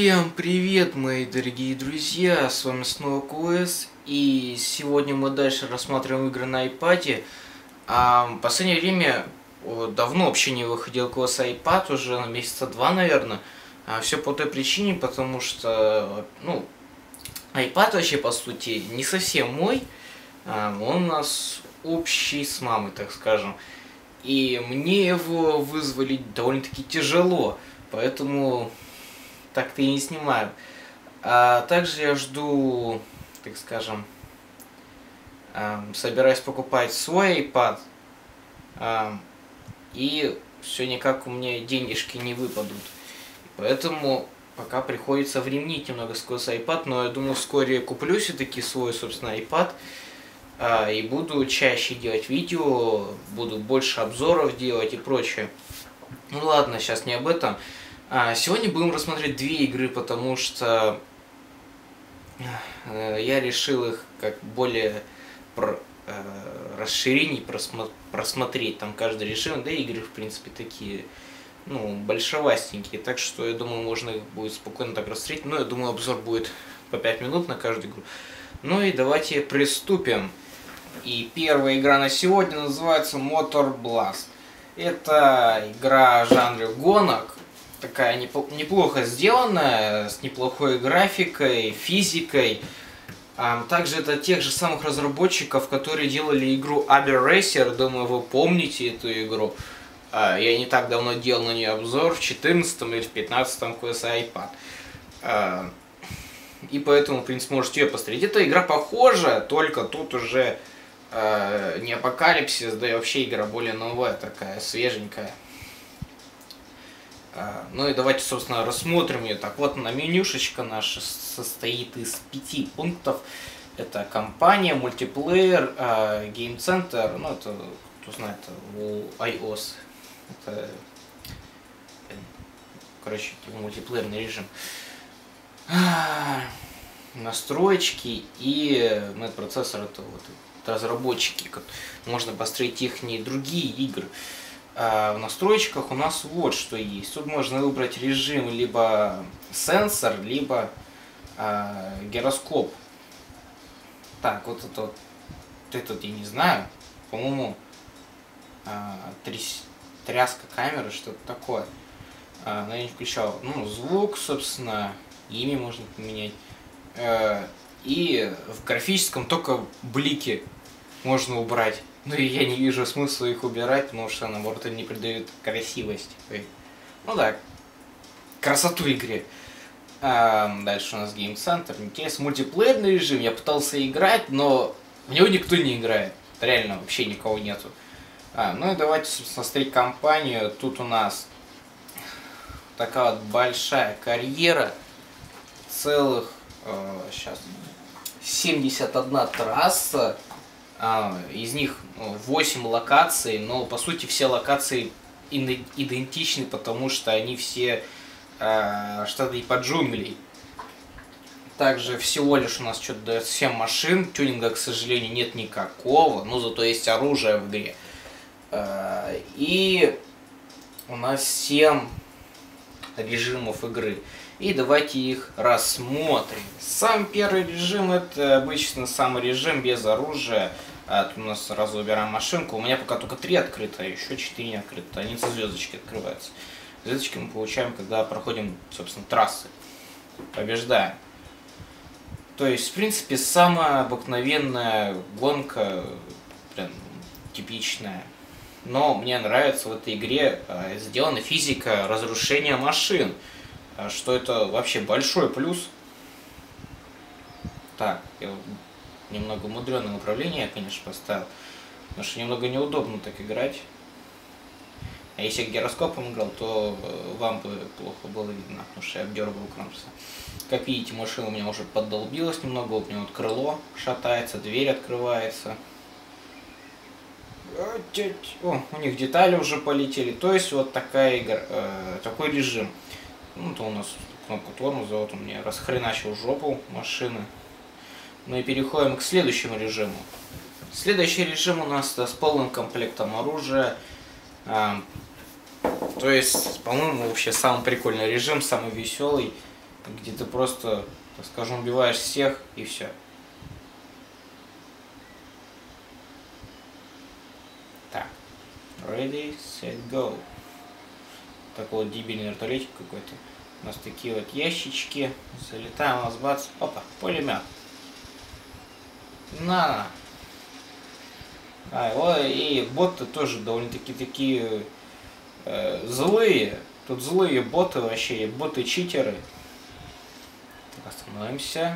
Всем привет, мои дорогие друзья, с вами снова QS, и сегодня мы дальше рассматриваем игры на iPad. В последнее время давно вообще не выходил QS iPad, уже на месяца два, наверное. Все по той причине, потому что, iPad вообще, по сути, не совсем мой, он у нас общий с мамой, так скажем. И мне его вызволить довольно-таки тяжело, поэтому так-то и не снимаю. Также я жду, так скажем, собираюсь покупать свой iPad, и все никак у меня денежки не выпадут. Поэтому пока приходится времнить немного сквозь iPad, но я думаю, вскоре куплю все-таки свой, собственно, iPad, и буду чаще делать видео, буду больше обзоров делать и прочее. Ну ладно, сейчас не об этом. Сегодня будем рассмотреть две игры, потому что я решил их как более расширений просмотреть там каждый режим, да и игры в принципе такие, большевастенькие, так что я думаю, можно их будет спокойно так рассмотреть, но я думаю, обзор будет по 5 минут на каждую игру. Ну и давайте приступим. И первая игра на сегодня называется Motor Blast. Это игра в жанре гонок. Такая неплохо сделанная, с неплохой графикой, физикой. Также это тех же самых разработчиков, которые делали игру Abbey Racer. Думаю, вы помните эту игру. Я не так давно делал на нее обзор, в 14 или в 15 QS iPad. И поэтому, в принципе, можете ее посмотреть. Эта игра похожа, только тут уже не апокалипсис, да и вообще игра более новая, такая свеженькая. Ну и давайте, собственно, рассмотрим ее. Так вот, на менюшечка наша состоит из 5 пунктов. Это компания, мультиплеер, гейм-центр, это, кто знает, у iOS. Это, короче, мультиплеерный режим. Настройки и процессор, это вот разработчики. Можно построить их и другие игры. В настройках у нас вот что есть. Тут можно выбрать режим либо сенсор, либо гироскоп. Так, вот это вот, я не знаю, по-моему, тряска камеры, что-то такое. Но я не включал. Звук, собственно, имя можно поменять. И в графическом только блики можно убрать. Ну и я не вижу смысла их убирать, потому что, наоборот, они не придают красивости. Красоту игре. Дальше у нас гейм-центр. Интересно, мультиплеерный режим. Я пытался играть, но в него никто не играет. Реально, вообще никого нету. Ну и давайте, собственно, смотреть компанию. Тут у нас такая вот большая карьера. Целых, сейчас, 71 трасса. Из них 8 локаций, но по сути все локации идентичны, потому что они все штаты под джунглей. Также всего лишь у нас что-то дает 7 машин, тюнинга, к сожалению, нет никакого, но зато есть оружие в игре. И у нас 7 режимов игры. И давайте их рассмотрим. Сам первый режим — это обычно самый режим без оружия. Тут у нас сразу выбираем машинку. У меня пока только 3 открыто, а еще 4 не открыто. Они со звездочки открываются. Звездочки мы получаем, когда проходим, собственно, трассы. Побеждаем. То есть, в принципе, самая обыкновенная гонка, прям типичная. Но мне нравится в этой игре сделана физика разрушения машин. Что это вообще большой плюс. Так, я немного мудреное управление, конечно, поставил. Потому что немного неудобно так играть. А если я гироскопом играл, то вам бы плохо было видно, потому что я обдергивал кнопки. Как видите, машина у меня уже поддолбилась немного. У меня вот крыло шатается, дверь открывается. О, у них детали уже полетели. То есть вот такая игра, такой режим. То у нас кнопка тормоза, вот он мне расхреначил жопу машины. Ну и переходим к следующему режиму. Следующий режим у нас с полным комплектом оружия. То есть, по-моему, вообще самый прикольный режим, самый веселый. где ты просто, так скажем, убиваешь всех и все. Так, ready, set, go. Такой вот дебильный вертолетик какой-то. У нас такие вот ящички. Залетаем, у нас бац, опа, пулемет. На. И боты тоже довольно-таки такие злые. Тут злые боты вообще, боты-читеры. Так, остановимся.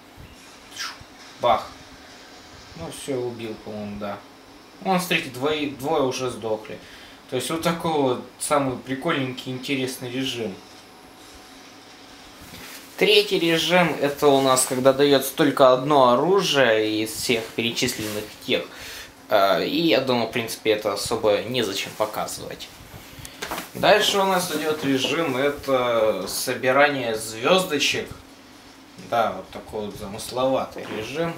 Бах. Ну все, убил, по-моему, да. Вон, смотрите, двое уже сдохли. То есть вот такой вот самый прикольненький, интересный режим. Третий режим — это у нас, когда дается только одно оружие из всех перечисленных тех. И я думаю, в принципе, это особо незачем показывать. Дальше у нас идет режим, это собирание звездочек. Да, вот такой вот замысловатый режим.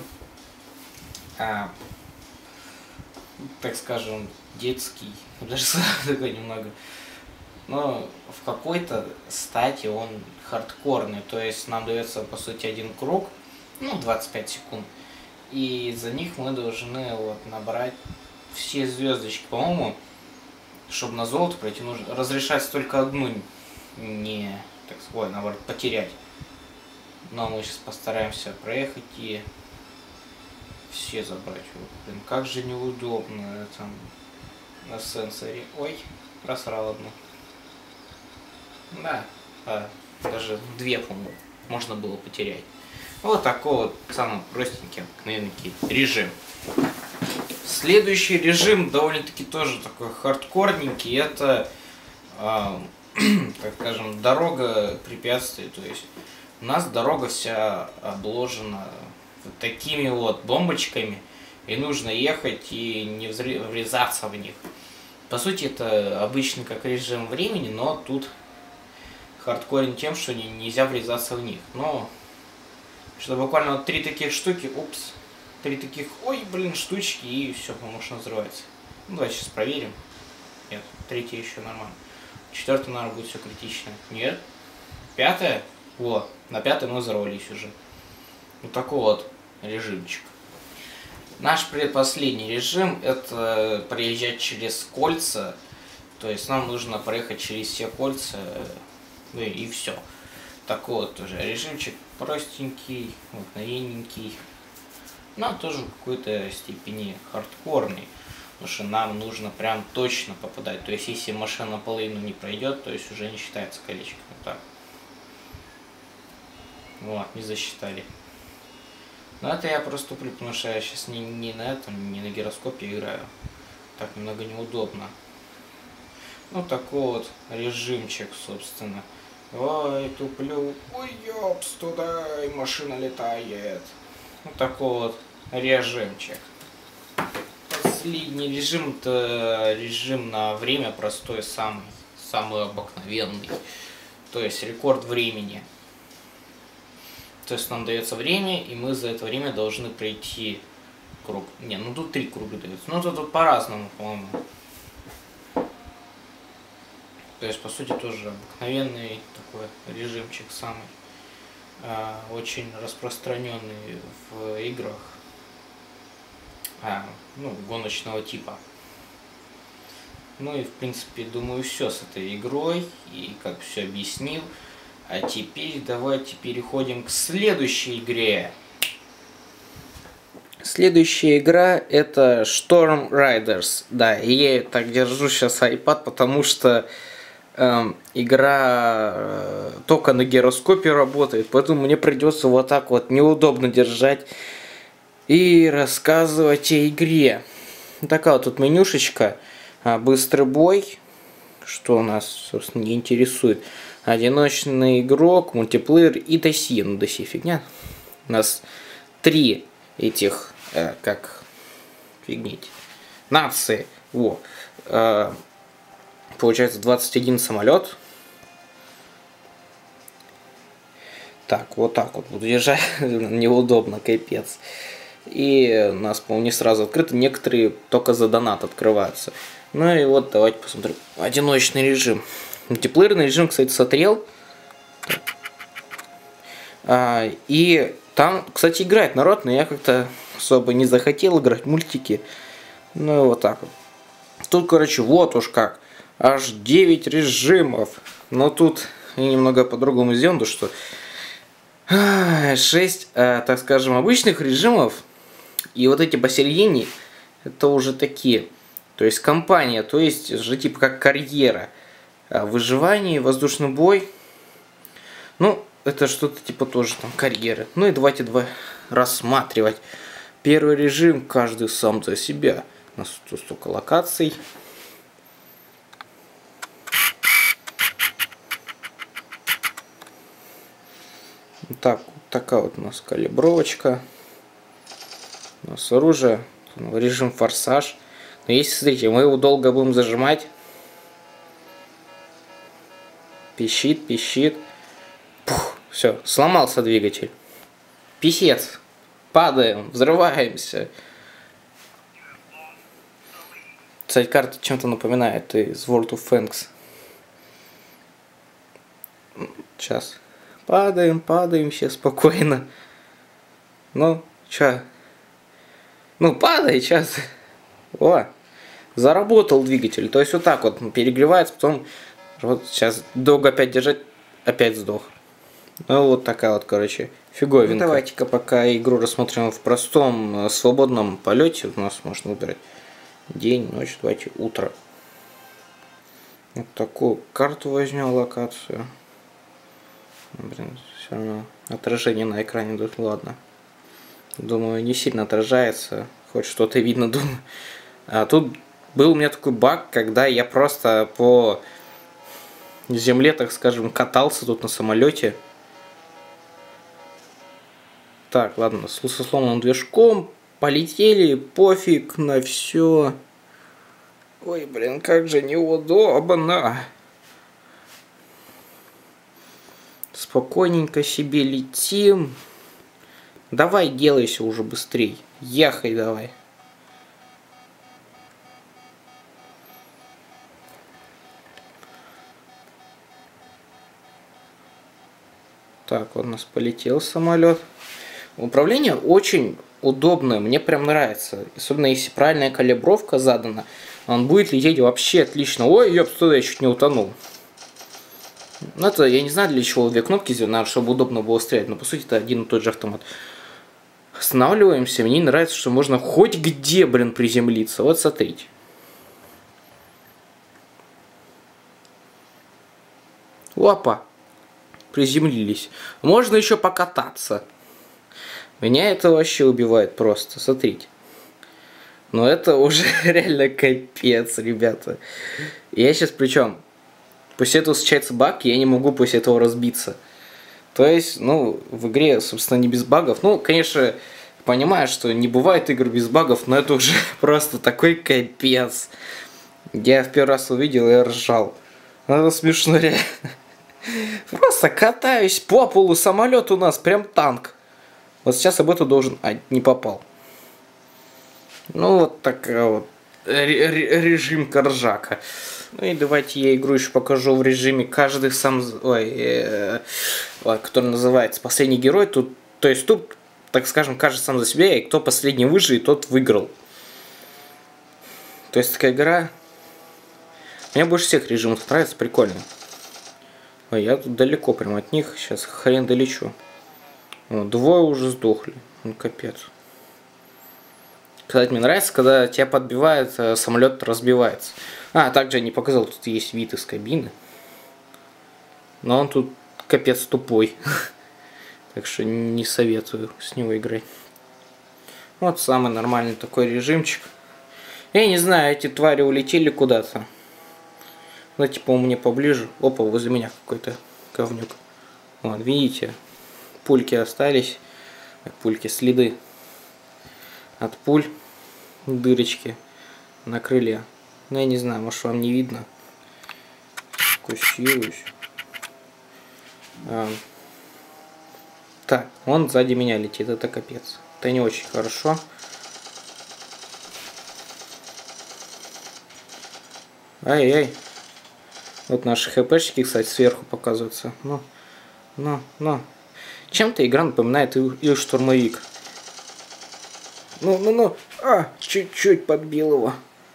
Так скажем, детский. Даже такой немного. Но в какой-то стати он хардкорный. То есть нам дается, по сути, один круг, ну, 25 секунд. И за них мы должны вот набрать все звездочки. По-моему, чтобы на золото пройти, нужно разрешать только одну, не, так сказать, наоборот, потерять. Но мы сейчас постараемся проехать и все забрать. Вот, блин, как же неудобно там на сенсоре. Ой, просрал одну. Да, даже две, по-моему, можно было потерять. Вот такой вот самый простенький, обыкновенный режим. Следующий режим довольно-таки тоже такой хардкорненький. Это, так скажем, дорога препятствий. То есть у нас дорога вся обложена вот такими вот бомбочками. И нужно ехать и не врезаться в них. По сути, это обычный как режим времени, но тут хардкорен тем, что нельзя врезаться в них. Но что буквально вот 3 таких штуки, упс, 3 таких, ой, блин, штучки, и все, машина взрывается. Ну, давайте сейчас проверим. Нет, 3 еще нормально. 4, наверное, будет все критично. Нет. 5, вот, на 5 мы взорвались уже. Вот такой вот режимчик. Наш предпоследний режим — это проезжать через кольца. То есть нам нужно проехать через все кольца, ну и все. Такой вот тоже режимчик простенький, обыкновенненький, но тоже в какой-то степени хардкорный, потому что нам нужно прям точно попадать. То есть если машина наполовину не пройдет, то есть уже не считается колечко. Вот так. Вот, не засчитали. Но это я просто туплю, потому что я сейчас не на этом, не на гироскопе играю. Так немного неудобно. Ну такой вот режимчик, собственно. Ой, туплю. Ой, ёпс, туда и машина летает. Вот такой вот режимчик. Последний режим — это режим на время простой, самый обыкновенный. То есть рекорд времени. То есть нам дается время, и мы за это время должны пройти круг. Не, ну тут 3 круга даются. Ну тут по-разному, по-моему. То есть, по сути, тоже обыкновенный такой режимчик самый. Очень распространенный в играх гоночного типа. Ну и, в принципе, думаю, все с этой игрой. И как все объяснил. А теперь давайте переходим к следующей игре. Следующая игра — это Storm Riders. Да, и я так держу сейчас iPad, потому что игра только на гироскопе работает, поэтому мне придется вот так вот неудобно держать и рассказывать о игре. Такая вот тут менюшечка. Быстрый бой, что у нас, собственно, не интересует. Одиночный игрок, мультиплеер и доси. Ну, доси фигня. У нас 3 этих, нации. Во. Получается 21 самолет. Так вот буду держать. Неудобно, капец. И у нас, по-моему, не сразу открыто. Некоторые только за донат открываются. Ну и вот давайте посмотрим. Одиночный режим. Мультиплеерный режим, кстати, смотрел. И там, кстати, играет народ, но я как-то особо не захотел играть в мультики. Ну, вот так вот. Тут, короче, вот уж как. Аж 9 режимов. Но тут я немного по-другому сделано, то что 6, так скажем, обычных режимов. И вот эти посередине, это уже такие. То есть компания, то есть же типа как карьера. Выживание, воздушный бой. Ну, это что-то типа тоже там карьеры. Ну и давайте рассматривать. Первый режим, каждый сам за себя. У нас тут столько локаций. Так, вот такая вот у нас калибровочка. У нас оружие. Режим форсаж. Но если, смотрите, мы его долго будем зажимать. Пищит, пищит. Пух, все, сломался двигатель. Писец. Падаем, взрываемся. Кстати, карта чем-то напоминает из World of Tanks. Сейчас. Падаем, падаем, все спокойно. Ну, чё? Ну, падай, сейчас. О, заработал двигатель. То есть вот так вот перегревается, потом вот сейчас долго опять держать, опять сдох. Ну, вот такая вот, короче, фиговинка. Ну, давайте-ка пока игру рассмотрим в простом, свободном полете. У нас можно выбирать день, ночь, давайте утро. Вот такую карту возьмем, локацию. Блин, все равно отражение на экране тут, ладно. Думаю, не сильно отражается, хоть что-то видно, думаю. А тут был у меня такой баг, когда я просто по земле, так скажем, катался тут на самолете. Так, ладно, со сломанным движком, полетели, пофиг на все. Ой, блин, как же неудобно. Спокойненько себе летим. Давай, делайся уже быстрей. Ехай давай. Так, вот у нас полетел самолет. Управление очень удобное, мне прям нравится. Особенно если правильная калибровка задана, он будет лететь вообще отлично. Ой, ёпс, я чуть не утонул. Ну, это я не знаю, для чего две кнопки сделаны, чтобы удобно было стрелять, но по сути это один и тот же автомат. Останавливаемся, мне нравится, что можно хоть где, блин, приземлиться. Вот смотрите. Опа, приземлились. Можно еще покататься. Меня это вообще убивает просто, смотрите. Но это уже реально капец, ребята. Я сейчас причем, после этого случается баг, я не могу после этого разбиться. То есть, ну, в игре, собственно, не без багов. Ну, конечно, понимаю, что не бывает игр без багов, но это уже просто такой капец. Я в первый раз увидел и ржал. Ну, это смешно, реально. Просто катаюсь по полу, самолет у нас прям танк. Вот сейчас об этом должен... А, не попал. Ну, вот такая вот режим ржака. Ну и давайте я игру еще покажу в режиме каждый сам... который называется «Последний герой». Тут, то есть тут, так скажем, каждый сам за себя, и кто последний выживет, тот выиграл. То есть такая игра... Мне больше всех режимов нравится, прикольно. Ой, я тут далеко прям от них, сейчас хрен долечу. О, двое уже сдохли, ну капец. Кстати, мне нравится, когда тебя подбивает, самолет разбивается. А, также я не показал, тут есть вид из кабины. Но он тут капец тупой. Так что не советую с него играть. Вот самый нормальный такой режимчик. Я не знаю, эти твари улетели куда-то. Давайте, по-моему, мне поближе. Опа, возле меня какой-то говнюк. Вот, видите, пульки остались. Пульки, следы от пуль, дырочки на крыле. Ну, я не знаю, может, вам не видно. Фокусируюсь. Так, он сзади меня летит, это капец. Это не очень хорошо. Ай-яй. Вот наши хпшки, кстати, сверху показываются. Ну. Чем-то игра напоминает и штурмовик. Ну. Чуть-чуть подбил его.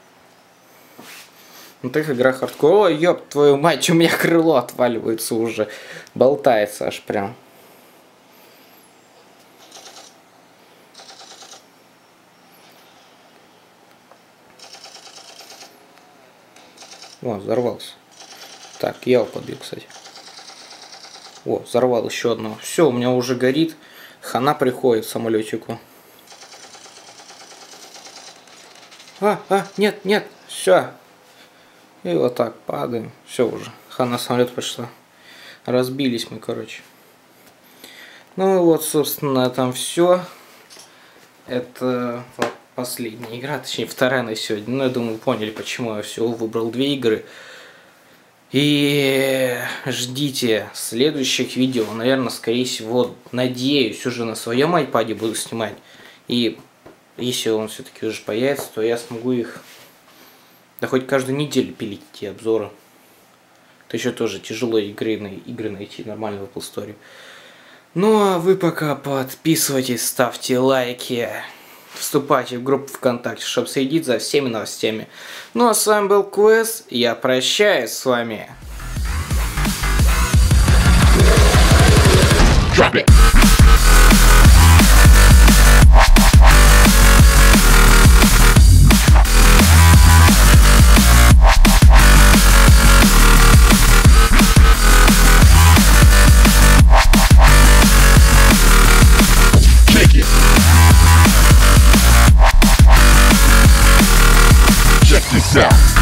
Ну так игра хардкоровая, ёб твою мать, у меня крыло отваливается уже. Болтается аж прям. О, взорвался. Так, я его подбил, кстати. О, взорвал еще одного. Все, у меня уже горит. Хана приходит самолетику. Нет, все. И вот так падаем. Все уже. Хана самолет пошла. Разбились мы, короче. Ну вот, собственно, там все. Это последняя игра, точнее вторая на сегодня. Ну, я думаю, вы поняли, почему я всего выбрал 2 игры. И ждите следующих видео. Наверное, скорее всего, надеюсь, уже на своем iPad буду снимать. И если он все-таки уже появится, то я смогу их, да хоть каждую неделю пилить эти обзоры. Это еще тоже тяжело игры найти нормально в Apple Store. Ну а вы пока подписывайтесь, ставьте лайки, вступайте в группу ВКонтакте, чтобы следить за всеми новостями. Ну а с вами был Квест, я прощаюсь с вами. Drop it. Check this out.